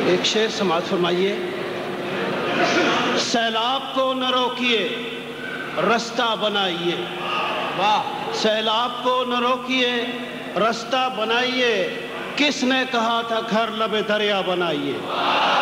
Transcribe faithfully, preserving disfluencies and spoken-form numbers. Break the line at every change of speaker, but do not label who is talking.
एक शेर समाअत फरमाइए। सैलाब को न रोकिए रास्ता बनाइए, वाह। सैलाब को न रोकिए रास्ता बनाइए, किसने कहा था घर लबे दरिया बनाइए।